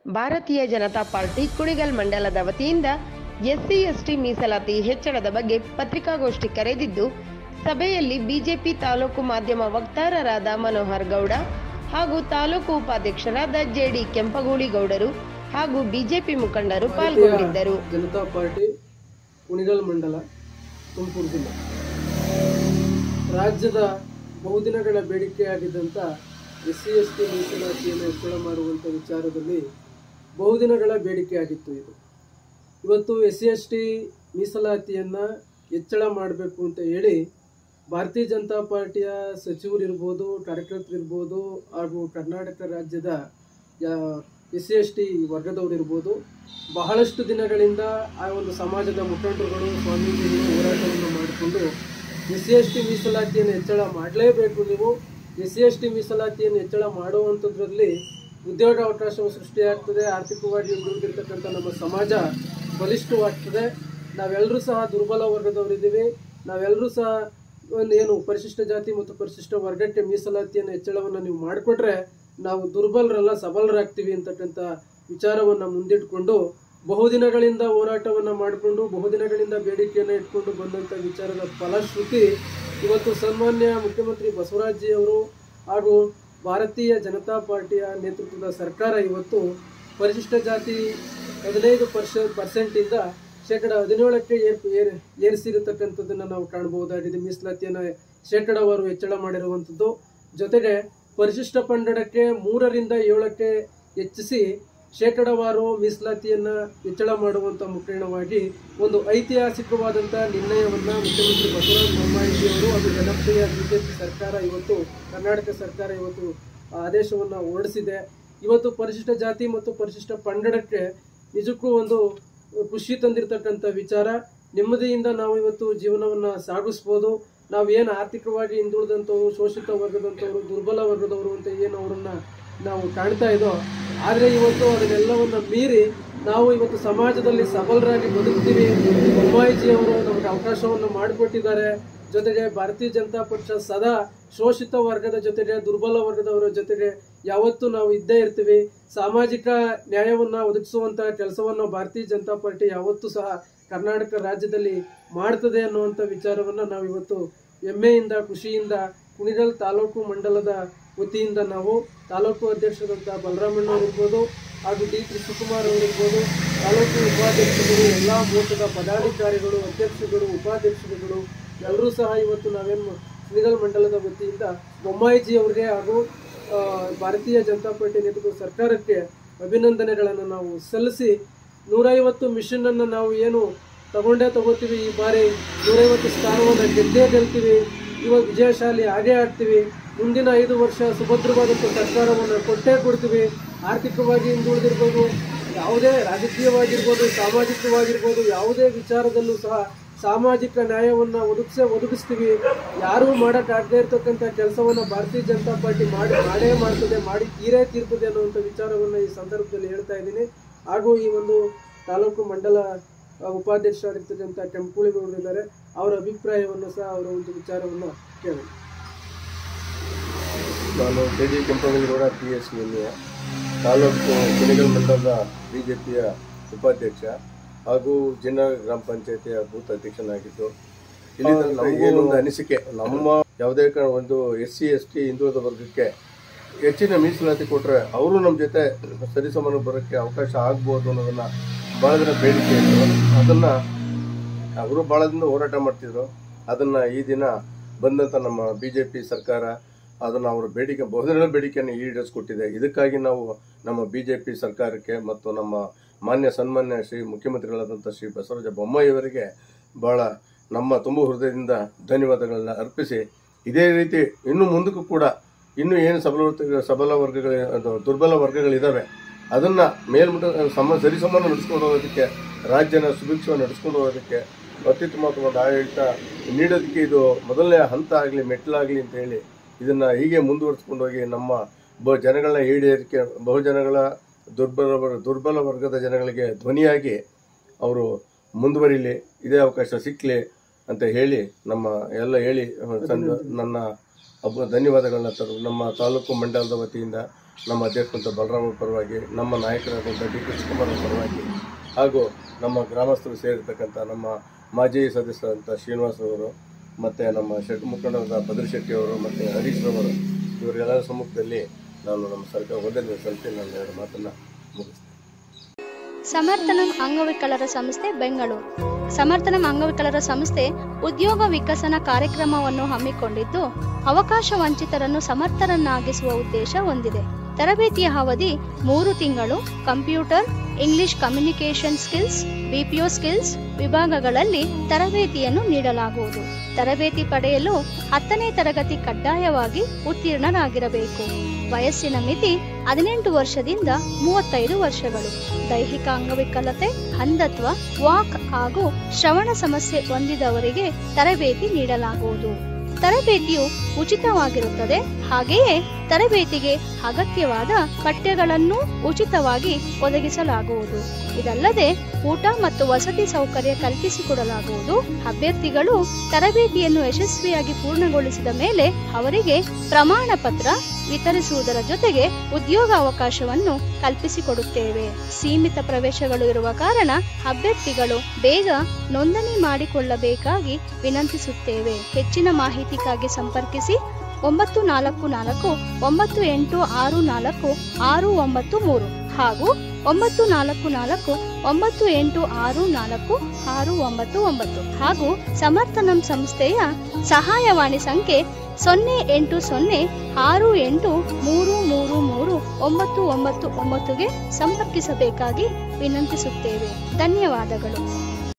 ಭಾರತೀಯ ಜನತಾ ಪಾರ್ಟಿ ಕುಣಿಗಲ್ ಮಂಡಲದ ವತಿಯಿಂದ ಎಸ್ಸಿ ಎಸ್ಟಿ ಮೀಸಲಾತಿ ಹೆಚ್ಚಳದ ಬಗ್ಗೆ ಪತ್ರಿಕಾಗೋಷ್ಠಿ ಕರೆದಿದ್ದು, ಸಭೆಯಲ್ಲಿ ಬಿಜೆಪಿ ತಾಲೂಕು ಮಾಧ್ಯಮ ವಕ್ತಾರರಾದ ಮನೋಹರ್ ಗೌಡ ಹಾಗೂ ತಾಲೂಕು ಉಪಾಧ್ಯಕ್ಷರಾದ ಜೆಡಿ ಕೆಂಪಗೂಳಿಗೌಡರು ಹಾಗೂ ಬಿಜೆಪಿ ಮುಖಂಡರು ಪಾಲ್ಗೊಂಡಿದ್ದರು. ಜನತಾ ಪಾರ್ಟಿ ಕುಣಿಗಲ್ ಮಂಡಲ ತುಮಕೂರು ಜಿಲ್ಲೆ ರಾಜ್ಯದ ಬಹುದಿನಗಳ ಬೇಡಿಕೆಯಾಗಿದ್ದಂಥ ಎಸ್ಸಿ ಎಸ್ಟಿ ಮೀಸಲಾತಿಯನ್ನು ಹೆಚ್ಚಳ ಮಾಡುವಂಥ ವಿಚಾರದಲ್ಲಿ ಬಹುದಿನಗಳ ಬೇಡಿಕೆಯಾಗಿತ್ತು. ಇವತ್ತು ಎಸ್ಸಿ ಎಸ್ಟಿ ಮೀಸಲಾತಿಯನ್ನು ಹೆಚ್ಚಳ ಮಾಡಬೇಕು ಅಂತ ಹೇಳಿ ಭಾರತೀಯ ಜನತಾ ಪಾರ್ಟಿಯ ಸಚಿವರಿರ್ಬೋದು, ಕಾರ್ಯಕರ್ತರಿರ್ಬೋದು ಹಾಗೂ ಕರ್ನಾಟಕ ರಾಜ್ಯದ ಎಸ್ಸಿ ಎಸ್ಟಿ ವರ್ಗದವರಿರ್ಬೋದು ಬಹಳಷ್ಟು ದಿನಗಳಿಂದ ಆ ಒಂದು ಸಮಾಜದ ಮುಖಂಡರುಗಳು, ಸ್ವಾಮೀಜಿಗಳು ಹೋರಾಟವನ್ನು ಮಾಡಿಕೊಂಡು ಎಸ್ಸಿ ಎಸ್ಟಿ ಮೀಸಲಾತಿಯನ್ನು ಹೆಚ್ಚಳ ಮಾಡಲೇಬೇಕು, ನೀವು ಎಸ್ಸಿ ಎಸ್ಟಿ ಮೀಸಲಾತಿಯನ್ನು ಹೆಚ್ಚಳ ಮಾಡುವಂಥದ್ರಲ್ಲಿ ಉದ್ಯೋಗಾವಕಾಶವು ಸೃಷ್ಟಿಯಾಗ್ತದೆ, ಆರ್ಥಿಕವಾಗಿ ಹಿಂದುಳಿದಿರ್ತಕ್ಕಂಥ ನಮ್ಮ ಸಮಾಜ ಬಲಿಷ್ಠವಾಗ್ತದೆ, ನಾವೆಲ್ಲರೂ ಸಹ ದುರ್ಬಲ ವರ್ಗದವರಿದ್ದೀವಿ, ನಾವೆಲ್ಲರೂ ಸಹ ಏನು ಪರಿಶಿಷ್ಟ ಜಾತಿ ಮತ್ತು ಪರಿಶಿಷ್ಟ ವರ್ಗಕ್ಕೆ ಮೀಸಲಾತಿಯನ್ನು ಹೆಚ್ಚಳವನ್ನು ನೀವು ಮಾಡಿಕೊಟ್ರೆ ನಾವು ದುರ್ಬಲರಲ್ಲ ಸಬಲರಾಗ್ತೀವಿ ಅಂತಕ್ಕಂಥ ವಿಚಾರವನ್ನು ಮುಂದಿಟ್ಕೊಂಡು ಬಹುದಿನಗಳಿಂದ ಹೋರಾಟವನ್ನು ಮಾಡಿಕೊಂಡು ಬಹುದಿನಗಳಿಂದ ಬೇಡಿಕೆಯನ್ನು ಇಟ್ಕೊಂಡು ಬಂದಂಥ ವಿಚಾರದ ಫಲಶ್ರುತಿ ಇವತ್ತು ಸನ್ಮಾನ್ಯ ಮುಖ್ಯಮಂತ್ರಿ ಬಸವರಾಜ್ ಅವರು ಹಾಗೂ ಭಾರತೀಯ ಜನತಾ ಪಾರ್ಟಿಯ ನೇತೃತ್ವದ ಸರ್ಕಾರ ಇವತ್ತು ಪರಿಶಿಷ್ಟ ಜಾತಿ 15% ಶೇಕಡ 17ಕ್ಕೆ ಏರಿಸಿರತಕ್ಕಂಥದ್ದನ್ನು ನಾವು ಕಾಣಬಹುದಾಗಿದೆ. ಮೀಸಲಾತಿಯನ್ನು ಶೇಕಡವಾರು ಹೆಚ್ಚಳ ಮಾಡಿರುವಂಥದ್ದು. ಜೊತೆಗೆ ಪರಿಶಿಷ್ಟ ಪಂಗಡಕ್ಕೆ 3ರಿಂದ 7ಕ್ಕೆ ಹೆಚ್ಚಿಸಿ ಶೇಕಡವಾರು ಮೀಸಲಾತಿಯನ್ನು ಹೆಚ್ಚಳ ಮಾಡುವಂಥ ಮುಖೇಣವಾಗಿ ಒಂದು ಐತಿಹಾಸಿಕವಾದಂಥ ನಿರ್ಣಯವನ್ನು ಮುಖ್ಯಮಂತ್ರಿ ಬಸವರಾಜ ಬೊಮ್ಮಾಯಿಯವರು ಹಾಗೂ ಜನಪ್ರಿಯ ಬಿಜೆಪಿ ಸರ್ಕಾರ ಇವತ್ತು ಕರ್ನಾಟಕ ಸರ್ಕಾರ ಇವತ್ತು ಆದೇಶವನ್ನು ಹೊರಡಿಸಿದೆ. ಇವತ್ತು ಪರಿಶಿಷ್ಟ ಜಾತಿ ಮತ್ತು ಪರಿಶಿಷ್ಟ ಪಂಗಡಕ್ಕೆ ನಿಜಕ್ಕೂ ಒಂದು ಖುಷಿ ತಂದಿರತಕ್ಕಂಥ ವಿಚಾರ. ನೆಮ್ಮದಿಯಿಂದ ನಾವು ಇವತ್ತು ಜೀವನವನ್ನು ಸಾಗಿಸ್ಬೋದು. ನಾವೇನು ಆರ್ಥಿಕವಾಗಿ ಹಿಂದುಳಿದಂಥವ್ರು, ಶೋಷಿತ ವರ್ಗದಂಥವ್ರು, ದುರ್ಬಲ ವರ್ಗದವರು ಅಂತ ಏನು ಅವರನ್ನು ನಾವು ಕಾಣ್ತಾ ಇದ್ದೋ, ಆದರೆ ಇವತ್ತು ಅದನ್ನೆಲ್ಲವನ್ನು ಮೀರಿ ನಾವು ಇವತ್ತು ಸಮಾಜದಲ್ಲಿ ಸಬಲರಾಗಿ ಬದುಕ್ತೀವಿ. ಬೊಮ್ಮಾಯಿಜಿ ಅವರು ನಮಗೆ ಅವಕಾಶವನ್ನು ಮಾಡಿಕೊಟ್ಟಿದ್ದಾರೆ. ಜೊತೆಗೆ ಭಾರತೀಯ ಜನತಾ ಪಕ್ಷ ಸದಾ ಶೋಷಿತ ವರ್ಗದ ಜೊತೆಗೆ ದುರ್ಬಲ ವರ್ಗದವರ ಜೊತೆಗೆ ಯಾವತ್ತೂ ನಾವು ಇದ್ದೇ ಇರ್ತೀವಿ. ಸಾಮಾಜಿಕ ನ್ಯಾಯವನ್ನು ಒದಗಿಸುವಂತಹ ಕೆಲಸವನ್ನು ಭಾರತೀಯ ಜನತಾ ಪಾರ್ಟಿ ಯಾವತ್ತೂ ಸಹ ಕರ್ನಾಟಕ ರಾಜ್ಯದಲ್ಲಿ ಮಾಡ್ತದೆ ಅನ್ನುವಂಥ ವಿಚಾರವನ್ನು ನಾವು ಇವತ್ತು ಹೆಮ್ಮೆಯಿಂದ ಖುಷಿಯಿಂದ ಕುಣಿಗಲ್ ತಾಲೂಕು ಮಂಡಲದ ವತಿಯಿಂದ ನಾವು ತಾಲೂಕು ಅಧ್ಯಕ್ಷರಾದಂಥ ಬಲರಾಮಣ್ಣ ಅವರಿರ್ಬೋದು ಹಾಗೂ ಡಿ ಕೃಷ್ಣಕುಮಾರ್ ಅವರಿರ್ಬೋದು, ತಾಲೂಕು ಉಪಾಧ್ಯಕ್ಷರು, ಎಲ್ಲ ಮೋಟದ ಪದಾಧಿಕಾರಿಗಳು, ಅಧ್ಯಕ್ಷರುಗಳು, ಉಪಾಧ್ಯಕ್ಷರುಗಳು ಎಲ್ಲರೂ ಸಹ ಇವತ್ತು ನಾವೇನು ಕುಣಿಗಲ್ ಮಂಡಲದ ವತಿಯಿಂದ ಬೊಮ್ಮಾಯಿಜಿ ಅವರಿಗೆ ಹಾಗೂ ಭಾರತೀಯ ಜನತಾ ಪಾರ್ಟಿ ನೇತೃತ್ವದ ಸರ್ಕಾರಕ್ಕೆ ಅಭಿನಂದನೆಗಳನ್ನು ನಾವು ಸಲ್ಲಿಸಿ 150 ಮಿಷನನ್ನು ನಾವು ಏನು ತಗೋತೀವಿ. ಈ ಬಾರಿ 150 ಸ್ಥಾನವನ್ನು ಗೆಲ್ತೀವಿ. ಇವಾಗ ವಿಜಯಶಾಲಿ ಆಗೇ ಆಗ್ತೀವಿ. ಮುಂದಿನ 5 ವರ್ಷ ಸುಭದ್ರವಾದಂಥ ಸರ್ಕಾರವನ್ನು ಕೊಡ್ತೀವಿ. ಆರ್ಥಿಕವಾಗಿ ಹಿಂದುಳಿದಿರ್ಬೋದು, ಯಾವುದೇ ರಾಜಕೀಯವಾಗಿರ್ಬೋದು, ಸಾಮಾಜಿಕವಾಗಿರ್ಬೋದು, ಯಾವುದೇ ವಿಚಾರದಲ್ಲೂ ಸಹ ಸಾಮಾಜಿಕ ನ್ಯಾಯವನ್ನು ಒದಗಿಸ್ತೀವಿ. ಯಾರೂ ಮಾಡೋಕ್ಕಾಗದೇ ಇರತಕ್ಕಂಥ ಕೆಲಸವನ್ನು ಭಾರತೀಯ ಜನತಾ ಪಾರ್ಟಿ ಮಾಡೇ ಮಾಡ್ತದೆ, ಮಾಡಿ ತೀರ್ತದೆ ಅನ್ನುವಂಥ ವಿಚಾರವನ್ನು ಈ ಸಂದರ್ಭದಲ್ಲಿ ಹೇಳ್ತಾ ಇದ್ದೀನಿ. ಹಾಗೂ ಈ ಒಂದು ತಾಲೂಕು ಮಂಡಲ ಉಪಾಧ್ಯಕ್ಷರಾಗಿರ್ತಕ್ಕಂಥ ಕೆಂಪಗೂಳಿಗೌಡರಿದ್ದಾರೆ, ಅವರ ಅಭಿಪ್ರಾಯವನ್ನು ಸಹ ಅವರ ಒಂದು ವಿಚಾರವನ್ನು ಕೇಳಿ. ನಾನು ಜೆಡಿ ಕೆಂಪಗೂಳಿಗೌಡ PSC ತಾಲೂಕು ಕುಣಿಗಲ್ ಮಂಡಲದ ಬಿಜೆಪಿಯ ಉಪಾಧ್ಯಕ್ಷ ಹಾಗೂ ಜಿಲ್ಲಾ ಗ್ರಾಮ ಪಂಚಾಯತಿಯ ಬೂತ್ ಅಧ್ಯಕ್ಷನಾಗಿದ್ದು, ಇಲ್ಲಿ ನಮಗೂ ಒಂದು ಅನಿಸಿಕೆ, ನಮ್ಮ ಯಾವುದೇ ಒಂದು SC ST ಹಿಂದುಳಿದ ವರ್ಗಕ್ಕೆ ಹೆಚ್ಚಿನ ಮೀಸಲಾತಿ ಕೊಟ್ಟರೆ ಅವರು ನಮ್ಮ ಜೊತೆ ಸರಿಸಮಾನ ಬರೋಕ್ಕೆ ಅವಕಾಶ ಆಗ್ಬೋದು ಅನ್ನೋದನ್ನು ಭಾಳ ದಿನ ಬೇಡಿಕೆ ಇತ್ತು. ಅದನ್ನು ಅವರು ಭಾಳ ದಿನ ಹೋರಾಟ ಮಾಡ್ತಿದ್ರು. ಅದನ್ನು ಈ ದಿನ ಬಂದಂಥ ನಮ್ಮ BJP ಸರ್ಕಾರ ಅದನ್ನು ಅವರ ಬೇಡಿಕೆ ಬಹುದಿನಗಳ ಬೇಡಿಕೆಯನ್ನು ಈಡೇರಿಸಿಕೊಟ್ಟಿದೆ. ಇದಕ್ಕಾಗಿ ನಾವು ನಮ್ಮ BJP ಸರ್ಕಾರಕ್ಕೆ ಮತ್ತು ನಮ್ಮ ಸನ್ಮಾನ್ಯ ಶ್ರೀ ಮುಖ್ಯಮಂತ್ರಿಗಳಾದಂಥ ಶ್ರೀ ಬಸವರಾಜ ಬೊಮ್ಮಾಯಿಯವರಿಗೆ ಭಾಳ ನಮ್ಮ ತುಂಬ ಹೃದಯದಿಂದ ಧನ್ಯವಾದಗಳನ್ನ ಅರ್ಪಿಸಿ, ಇದೇ ರೀತಿ ಇನ್ನು ಮುಂದಕ್ಕೂ ಕೂಡ ಇನ್ನೂ ಏನು ಸಬಲ ವರ್ಗಗಳು, ದುರ್ಬಲ ವರ್ಗಗಳಿದ್ದಾವೆ, ಅದನ್ನು ಮೇಲ್ಮಟ್ಟ ಸರಿಸಮಾನ ನಡೆಸ್ಕೊಂಡು ಹೋಗೋದಕ್ಕೆ, ರಾಜ್ಯನ ಸುಭಿಕ್ಷವಾಗಿ ನಡೆಸ್ಕೊಂಡು ಹೋಗೋದಕ್ಕೆ ಅತ್ಯುತ್ತಮವಾದ ಆಡಳಿತ ನೀಡೋದಕ್ಕೆ ಇದು ಮೊದಲನೇ ಹಂತ ಆಗಲಿ, ಮೆಟ್ಟಲಾಗಲಿ ಅಂತ ಹೇಳಿ ಇದನ್ನು ಹೀಗೆ ಮುಂದುವರಿಸ್ಕೊಂಡು ಹೋಗಿ ನಮ್ಮ ಜನಗಳನ್ನ ಈಡೇರಿಕೆ, ಬಹುಜನಗಳ ದುರ್ಬಲ ವರ್ಗದ ಜನಗಳಿಗೆ ಧ್ವನಿಯಾಗಿ ಅವರು ಮುಂದುವರಿಲಿ, ಇದೇ ಅವಕಾಶ ಸಿಕ್ಕಲಿ ಅಂತ ಹೇಳಿ ನನ್ನ ಧನ್ಯವಾದಗಳನ್ನ ನಮ್ಮ ತಾಲೂಕು ಮಂಡಲದ ವತಿಯಿಂದ ನಮ್ಮ ಅಧ್ಯಕ್ಷರಂತ ಬಲರಾಮ ಪರವಾಗಿ, ನಮ್ಮ ನಾಯಕರಾದಂಥ ಡಿ ಕೃಷ್ಣಕುಮಾರ್ ಪರವಾಗಿ ಹಾಗೂ ನಮ್ಮ ಗ್ರಾಮಸ್ಥರು ಸೇರಿರ್ತಕ್ಕಂಥ ನಮ್ಮ ಮಾಜಿ ಸದಸ್ಯರಾದಂಥ ಶ್ರೀನಿವಾಸ್ ಅವರು ಮತ್ತು ನಮ್ಮ ಮುಖಂಡರಾದ ಭದ್ರಶೆಟ್ಟಿ ಅವರು ಮತ್ತು ಹರೀಶ್ ಅವರು ಇವರೆಲ್ಲರ ಸಮ್ಮುಖದಲ್ಲಿ ನಾನು ನಮ್ಮ ಸರ್ಕಾರ ಒಂದನೇ ಸಲ್ಲಿಸಿ ನಾನು 2 ಮಾತನ್ನು ಮುಗಿಸ್ತೇನೆ. ಸಮರ್ಥನಂ ಅಂಗವಿಕಲರ ಸಂಸ್ಥೆ ಬೆಂಗಳೂರು. ಸಮರ್ಥನಂ ಅಂಗವಿಕಲರ ಸಂಸ್ಥೆ ಉದ್ಯೋಗ ವಿಕಸನ ಕಾರ್ಯಕ್ರಮವನ್ನು ಹಮ್ಮಿಕೊಂಡಿದ್ದು ಅವಕಾಶ ವಂಚಿತರನ್ನು ಸಮರ್ಥರನ್ನಾಗಿಸುವ ಉದ್ದೇಶ ಹೊಂದಿದೆ. ತರಬೇತಿಯ ಅವಧಿ 3 ತಿಂಗಳು. Computer, English communication skills, BPO skills ವಿಭಾಗಗಳಲ್ಲಿ ತರಬೇತಿಯನ್ನು ನೀಡಲಾಗುವುದು. ತರಬೇತಿ ಪಡೆಯಲು 10ನೇ ತರಗತಿ ಕಡ್ಡಾಯವಾಗಿ ಉತ್ತೀರ್ಣರಾಗಿರಬೇಕು. ವಯಸ್ಸಿನ ಮಿತಿ 18 ವರ್ಷದಿಂದ 35 ವರ್ಷಗಳು. ದೈಹಿಕ ಅಂಗವಿಕಲತೆ, ಅಂಧತ್ವ, ವಾಕ್ ಹಾಗೂ ಶ್ರವಣ ಸಮಸ್ಯೆ ಹೊಂದಿದವರಿಗೆ ತರಬೇತಿ ನೀಡಲಾಗುವುದು. ತರಬೇತಿಯು ಉಚಿತವಾಗಿರುತ್ತದೆ. ಹಾಗೆಯೇ ತರಬೇತಿಗೆ ಅಗತ್ಯವಾದ ಪಠ್ಯಗಳನ್ನು ಉಚಿತವಾಗಿ ಒದಗಿಸಲಾಗುವುದು. ಇದಲ್ಲದೆ ಊಟ ಮತ್ತು ವಸತಿ ಸೌಕರ್ಯ ಕಲ್ಪಿಸಿಕೊಡಲಾಗುವುದು. ಅಭ್ಯರ್ಥಿಗಳು ತರಬೇತಿಯನ್ನು ಯಶಸ್ವಿಯಾಗಿ ಪೂರ್ಣಗೊಳಿಸಿದ ಮೇಲೆ ಅವರಿಗೆ ಪ್ರಮಾಣ ಪತ್ರ ವಿತರಿಸುವುದರ ಜೊತೆಗೆ ಉದ್ಯೋಗ ಅವಕಾಶವನ್ನು ಕಲ್ಪಿಸಿಕೊಡುತ್ತೇವೆ. ಸೀಮಿತ ಪ್ರವೇಶಗಳು ಇರುವ ಕಾರಣ ಅಭ್ಯರ್ಥಿಗಳು ಬೇಗ ನೋಂದಣಿ ಮಾಡಿಕೊಳ್ಳಬೇಕಾಗಿ ವಿನಂತಿಸುತ್ತೇವೆ. ಹೆಚ್ಚಿನ ಮಾಹಿತಿಗಾಗಿ ಸಂಪರ್ಕಿಸಿ 944 9864 693 ಹಾಗೂ 944 9864 699 ಹಾಗೂ ಸಮರ್ಥನಂ ಸಂಸ್ಥೆಯ ಸಹಾಯವಾಣಿ ಸಂಖ್ಯೆ 080 68 333 999ಗೆ ಸಂಪರ್ಕಿಸಬೇಕಾಗಿ ವಿನಂತಿಸುತ್ತೇವೆ. ಧನ್ಯವಾದಗಳು.